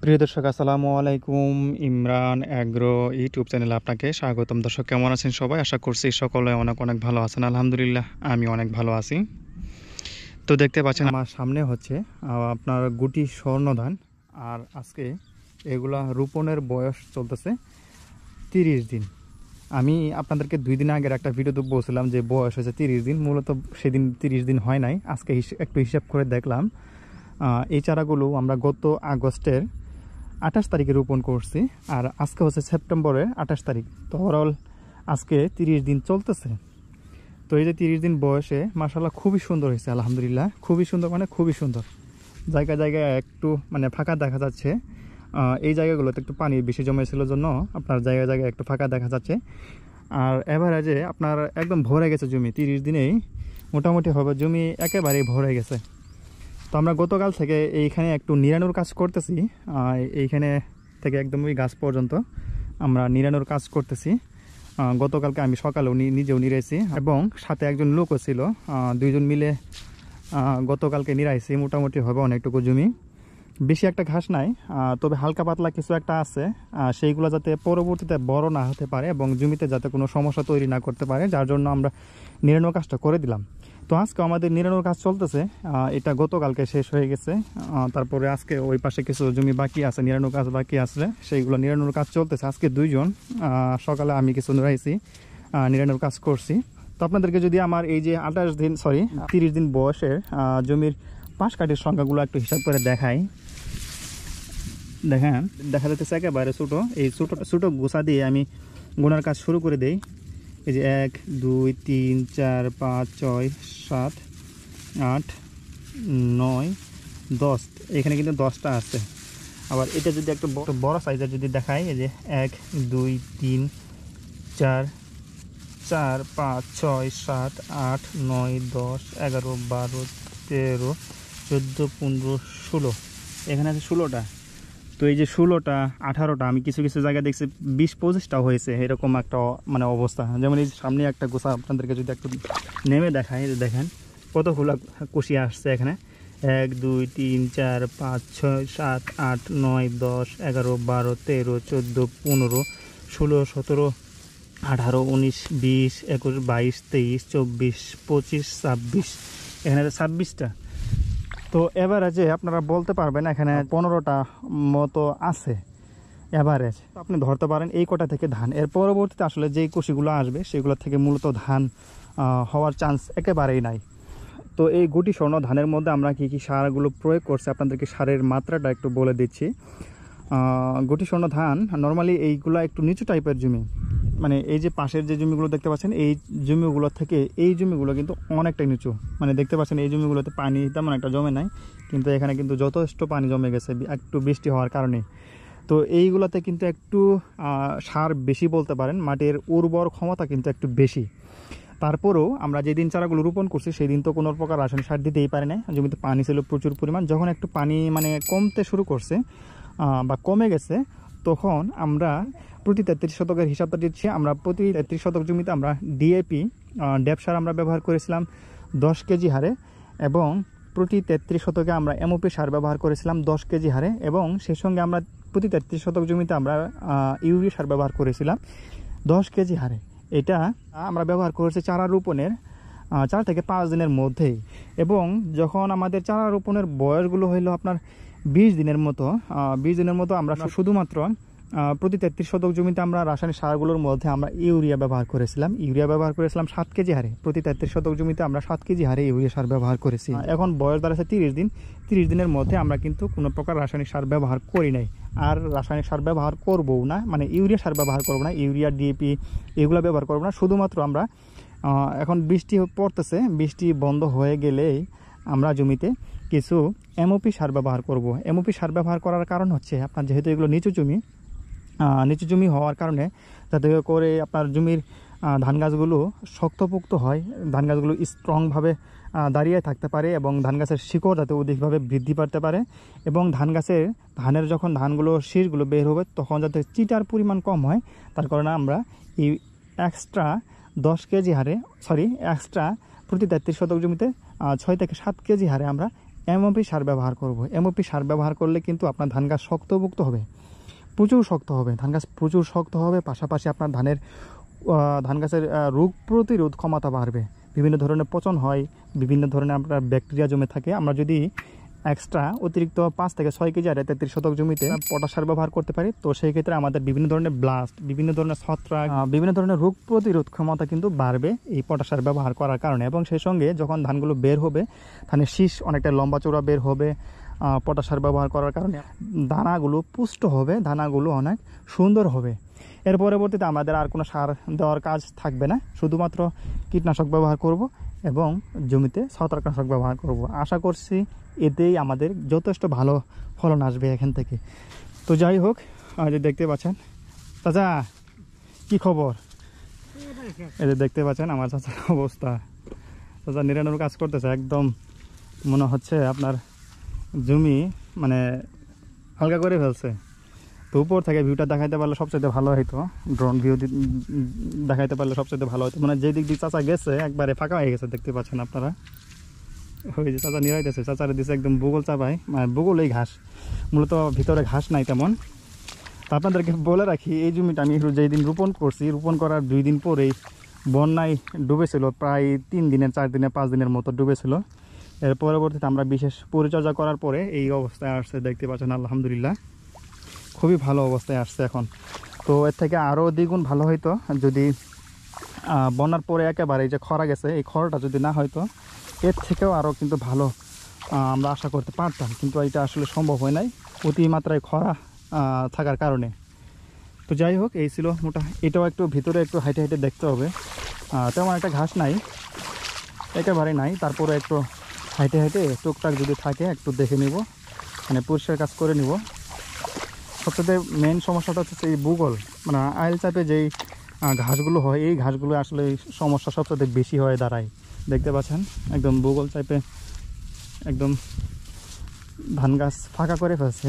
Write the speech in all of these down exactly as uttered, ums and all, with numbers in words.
প্রিয় দর্শক আসসালামু আলাইকুম। ইমরান অ্যাগ্রো ইউটিউব চ্যানেলে আপনাকে স্বাগতম। দর্শক কেমন আছেন সবাই? আশা করছি সকলে অনেক অনেক ভালো আছেন। আলহামদুলিল্লাহ আমি অনেক ভালো আছি। তো দেখতে পাচ্ছেন আমার সামনে হচ্ছে আপনার গুটি স্বর্ণধান, আর আজকে এগুলা রোপণের বয়স চলতেছে তিরিশ দিন। আমি আপনাদেরকে দুই দিন আগের একটা ভিডিওতে বলছিলাম যে বয়স হয়েছে তিরিশ দিন, মূলত সেদিন তিরিশ দিন হয় নাই। আজকে একটু হিসাব করে দেখলাম এই চারাগুলো আমরা গত আগস্টের আঠাশ তারিখে রোপণ করছি, আর আজকে হচ্ছে সেপ্টেম্বরের আঠাশ তারিখ। তো ওভারঅল আজকে তিরিশ দিন চলতেছে। তো এই যে তিরিশ দিন বয়সে মাশাআল্লাহ খুবই সুন্দর হয়েছে, আলহামদুলিল্লাহ খুবই সুন্দর, মানে খুবই সুন্দর। জায়গায় জায়গায় একটু মানে ফাঁকা দেখা যাচ্ছে, এই জায়গাগুলোতে একটু পানি বেশি জমেছিল জন্য আপনার জায়গায় জায়গায় একটু ফাঁকা দেখা যাচ্ছে। আর এভারেজে আপনার একদম ভরে গেছে জমি, তিরিশ দিনেই মোটামুটি হবে জমি একেবারেই ভরে গেছে। তো আমরা গতকাল থেকে এইখানে একটু নিড়ানোর কাজ করতেছি, এইখানে থেকে একদম ওই গাছ পর্যন্ত আমরা নিড়ানোর কাজ করতেছি। গতকালকে আমি সকালেও নিজেও নিড়াইছি এবং সাথে একজন লোকও ছিল, দুইজন মিলে গতকালকে নিড়াইছি। মোটামুটি হবে অনেকটুকু জমি, বেশি একটা ঘাস নাই, তবে হালকা পাতলা কিছু একটা আছে, সেইগুলো যাতে পরবর্তীতে বড় না হতে পারে এবং জমিতে যাতে কোনো সমস্যা তৈরি না করতে পারে, যার জন্য আমরা নিড়ানোর কাজটা করে দিলাম। তো আজকে আমাদের নিড়ানোর কাজ চলতেছে, এটা গতকালকে শেষ হয়ে গেছে। তারপরে আজকে ওই পাশে কিছু জমি বাকি আছে, নিড়ানোর কাজ বাকি আছে, সেইগুলো নিড়ানোর কাজ চলতেছে। আজকে দুইজন, সকালে আমি কিছু নিড়াইছি, নিড়ানোর কাজ করছি। তো আপনাদেরকে যদি আমার এই যে আঠাশ দিন সরি তিরিশ দিন বয়সের জমির পাশ কাঠির সংখ্যাগুলো একটু হিসাব করে দেখাই। দেখেন দেখা যাচ্ছে একেবারে ছোটো, এই ছোটো ছোটো গোছা দিয়ে আমি গোনার কাজ শুরু করে দেই। এই যে এক দুই তিন চার পাঁচ ছয় সাত আট নয় দশ, এখানে কিন্তু দশটা আছে। আবার এটা যদি একটু বড় সাইজের যদি দেখাই, এই যে এক দুই তিন চার চার পাঁচ ছয় সাত আট নয় দশ এগারো বারো তেরো চোদ্দো পনেরো ষোলো, এখানে আছে ষোলোটা। তো এই যে ষোলোটা আঠারোটা, আমি কিছু কিছু জায়গায় দেখছি বিশ পঁচিশটা হয়েছে, এরকম একটা মানে অবস্থা। যেমন এই সামনে একটা গোছা আপনাদেরকে যদি একটু নেমে দেখায়, দেখেন কতগুলো কুশি আসছে এখানে। এক দুই তিন চার পাঁচ ছয় সাত আট নয় দশ এগারো বারো তেরো চোদ্দো পনেরো ষোলো সতেরো আঠারো উনিশ বিশ একুশ বাইশ তেইশ চব্বিশ পঁচিশ ছাব্বিশ, এখানে ছাব্বিশটা। তো এভারেজে আপনারা বলতে পারবেন এখানে পনেরোটা মতো আছে এভারেজ। আপনি ধরতে পারেন এই কটা থেকে ধান, এর পরবর্তীতে আসলে যেই কুশিগুলো আসবে সেগুলো থেকে মূলত ধান হওয়ার চান্স একেবারেই নাই। তো এই গুটি স্বর্ণ ধানের মধ্যে আমরা কি কি সারগুলো প্রয়োগ করছি আপনাদেরকে সারের মাত্রাটা একটু বলে দিচ্ছি। গুটি স্বর্ণ ধান নর্মালি এইগুলো একটু নিচু টাইপের জমি, মানে এই যে পাশের যে জমিগুলো দেখতে পাচ্ছেন এই জমিগুলো থেকে এই জমিগুলো কিন্তু অনেকটাই নিচু, মানে দেখতে পাচ্ছেন এই জমিগুলোতে পানি তেমন একটা জমে নাই, কিন্তু এখানে কিন্তু যথেষ্ট পানি জমে গেছে একটু বৃষ্টি হওয়ার কারণে। তো এইগুলোতে কিন্তু একটু সার বেশি বলতে পারেন, মাটির উর্বর ক্ষমতা কিন্তু একটু বেশি। তারপরেও আমরা যেদিন চারাগুলো রোপণ করছি সেই দিন তো কোনো প্রকার রাসায়নিক সার দিতেই পারে না, জমিতে পানি ছিল প্রচুর পরিমাণ। যখন একটু পানি মানে কমতে শুরু করছে বা কমে গেছে, তখন আমরা প্রতি তেত্রিশ শতকের হিসাবটা দিচ্ছি, আমরা প্রতি তেত্রিশ শতক জমিতে আমরা ডিএপি ড্যাপ সার আমরা ব্যবহার করেছিলাম দশ কেজি হারে, এবং প্রতি তেত্রিশ শতকে আমরা এমওপি সার ব্যবহার করেছিলাম দশ কেজি হারে, এবং সেই সঙ্গে আমরা প্রতি তেত্রিশ শতক জমিতে আমরা ইউরিয়া সার ব্যবহার করেছিলাম দশ কেজি হারে। এটা আমরা ব্যবহার করেছি চারা রোপণের চার থেকে পাঁচ দিনের মধ্যেই, এবং যখন আমাদের চারা রোপণের বয়সগুলো হইলো আপনার বিশ দিনের মতো বিশ দিনের মতো আমরা শুধুমাত্র প্রতি তেত্রিশ শতক জমিতে আমরা রাসায়নিক সারগুলোর মধ্যে আমরা ইউরিয়া ব্যবহার করেছিলাম ইউরিয়া ব্যবহার করেছিলাম সাত কেজি হারে। প্রতি তেত্রিশ শতক জমিতে আমরা সাত কেজি হারে ইউরিয়া সার ব্যবহার করেছি। এখন বয়স দাঁড়াচ্ছে তিরিশ দিন, তিরিশ দিনের মধ্যে আমরা কিন্তু কোনো প্রকার রাসায়নিক সার ব্যবহার করি নাই, আর রাসায়নিক সার ব্যবহার করবও না, মানে ইউরিয়া সার ব্যবহার করবো না, ইউরিয়া ডিএপি এগুলো ব্যবহার করবো না। শুধুমাত্র আমরা এখন বৃষ্টি পড়তেছে, বৃষ্টি বন্ধ হয়ে গেলেই আমরা জমিতে কিছু এমওপি সার ব্যবহার করব। এমওপি সার ব্যবহার করার কারণ হচ্ছে আপনার যেহেতু এগুলো নিচু জমি, নিচু জমি হওয়ার কারণে যাতে করে আপনার জমির ধান গাছগুলো শক্তপোক্ত হয়, ধান গাছগুলো স্ট্রংভাবে দাঁড়িয়ে থাকতে পারে, এবং ধান গাছের শিকড় যাতে অধিকভাবে বৃদ্ধি পাতে পারে, এবং ধান গাছের ধানের যখন ধানগুলো শীষগুলো বের হবে তখন যাতে চিটার পরিমাণ কম হয়, তার কারণে আমরা এই এক্সট্রা দশ কেজি হারে সরি এক্সট্রা প্রতি তেত্রিশ শতক জমিতে ছয় থেকে সাত কেজি হারে আমরা এমওপি সার ব্যবহার করব। এমওপি সার ব্যবহার করলে কিন্তু আপনার ধান গাছ শক্তপোক্ত হবে, প্রচুর শক্ত হবে, ধান গাছ প্রচুর শক্ত হবে। পাশাপাশি আপনার ধানের ধান গাছের রোগ প্রতিরোধ ক্ষমতা বাড়বে। বিভিন্ন ধরনের পচন হয়, বিভিন্ন ধরনের আপনার ব্যাকটেরিয়া জমে থাকে। আমরা যদি এক্সট্রা অতিরিক্ত পাঁচ থেকে ছয় কেজি আর তেত্রিশ শতক জমিতে পটাশ সার ব্যবহার করতে পারি, তো সেই ক্ষেত্রে আমাদের বিভিন্ন ধরনের ব্লাস্ট, বিভিন্ন ধরনের ছত্রাক, বিভিন্ন ধরনের রোগ প্রতিরোধ ক্ষমতা কিন্তু বাড়বে এই পটাশ সার ব্যবহার করার কারণে। এবং সেই সঙ্গে যখন ধানগুলো বের হবে, ধানের শীষ অনেকটা লম্বা চৌড়া বের হবে পটাশ সার ব্যবহার করার কারণে। দানাগুলো পুষ্ট হবে, দানাগুলো অনেক সুন্দর হবে। এর পরবর্তীতে আমাদের আর কোনো সার দেওয়ার কাজ থাকবে না, শুধুমাত্র কীটনাশক ব্যবহার করব এবং জমিতে ছত্রাকনাশক ব্যবহার করব। আশা করছি এতেই আমাদের যথেষ্ট ভালো ফলন আসবে এখান থেকে। তো যাই হোক, যে দেখতে পাচ্ছেন চাচা কি খবর, এই যে দেখতে পাচ্ছেন আমার চাচার অবস্থা। চাচা নিরানোর কাজ করতেছে, একদম মনে হচ্ছে আপনার জমি মানে হালকা করে ফেলছে। তো উপর থেকে ভিউটা দেখাইতে পারলে সবচেয়ে ভালো হইতো, ড্রোন ভিউ দেখাইতে পারলে সবচেয়ে ভালো হইতো। মানে যে দিক দিয়ে চাচা গেছে একবারে ফাঁকা হয়ে গেছে, দেখতে পাচ্ছেন আপনারা। ওই যে চাচা নিরাইতেছে, চাচারে দিচ্ছে একদম ভূগোল চাপায়, মানে ভূগোল এই ঘাস, মূলত ভিতরে ঘাস নাই তেমন। তা আপনাদেরকে বলে রাখি, এই জমিটা আমি যেই দিন রোপণ করছি, রোপণ করার দুই দিন পরেই বন্যায় ডুবেছিল, প্রায় তিন দিনের চার দিনের পাঁচ দিনের মতো ডুবেছিল। এর পরবর্তীতে আমরা বিশেষ পরিচর্যা করার পরে এই অবস্থায় আসছে, দেখতে পাচ্ছেন আলহামদুলিল্লাহ খুবই ভালো অবস্থায় আসছে এখন। তো এর থেকে আরও দ্বিগুণ ভালো হইতো যদি বন্যার পরে একেবারে যে খরা গেছে, এই খরাটা যদি না হয়তো এর থেকেও আরও কিন্তু ভালো আমরা আশা করতে পারতাম, কিন্তু এটা আসলে সম্ভব হয় নাই অতিমাত্রায় খরা থাকার কারণে। তো যাই হোক, এই ছিল মোটা। এটাও একটু ভিতরে একটু হাইটে হাইটে দেখতে হবে, তেমন একটা ঘাস নাই, একেবারে নাই। তারপরে একটু হাইটে হাইটে টুকটাক যদি থাকে একটু দেখে নিব, মানে পরিষ্কার কাজ করে নিব। সবচেয়ে মেন সমস্যাটা হচ্ছে এই ভূগোল, মানে আইল চাপে যেই ঘাসগুলো হয়, এই ঘাসগুলো আসলে সমস্যা সবচেয়ে বেশি হয়ে দাঁড়ায়। দেখতে পাচ্ছেন একদম ভূগোল চাপে একদম ধান গাছ ফাঁকা করে ফেলছে।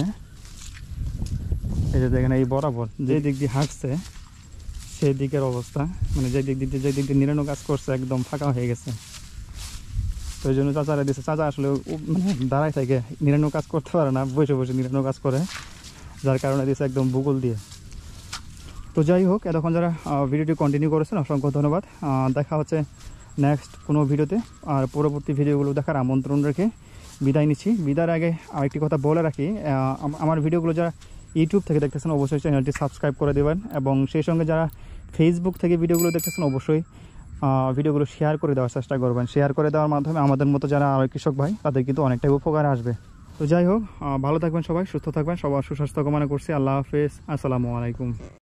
এই যে দেখেন, এই বরাবর যে দিক দিয়ে হাঁটছে সেই দিকের অবস্থা, মানে যে দিক দিয়ে যে দিক দিয়ে নিরানো কাজ করছে একদম ফাঁকা হয়ে গেছে। তো এই জন্য চাচারা দিচ্ছে, চাচা আসলে মানে দাঁড়ায় থেকে নিরানো কাজ করতে পারে না, বসে বসে নিরানো কাজ করে, যার কারণে দিচ্ছে একদম ভূগোল দিয়ে। তো যাই হোক, এতক্ষণ যারা ভিডিওটি কন্টিনিউ করেছেন অসংখ্য ধন্যবাদ। দেখা হচ্ছে নেক্সট কোনো ভিডিওতে, আর পরবর্তী ভিডিওগুলো দেখার আমন্ত্রণ রেখে বিদায় নিচ্ছি। বিদায়ের আগে আরেকটি কথা বলে রাখি, আমার ভিডিওগুলো যারা ইউটিউব থেকে দেখতেছেন অবশ্যই চ্যানেলটি সাবস্ক্রাইব করে দেবেন, এবং সেই সঙ্গে যারা ফেসবুক থেকে ভিডিওগুলো দেখতেছেন অবশ্যই ভিডিওগুলো শেয়ার করে দেওয়ার চেষ্টা করবেন। শেয়ার করে দেওয়ার মাধ্যমে আমাদের মতো যারা আরও কৃষক ভাই তাদের কিন্তু অনেকটাই উপকার আসবে। তো যাই হোক, ভালো থাকবেন সবাই, সুস্থ থাকবেন, সবার সুস্বাস্থ্য কামনা করছি। আল্লাহ হাফেজ, আসসালামু আলাইকুম।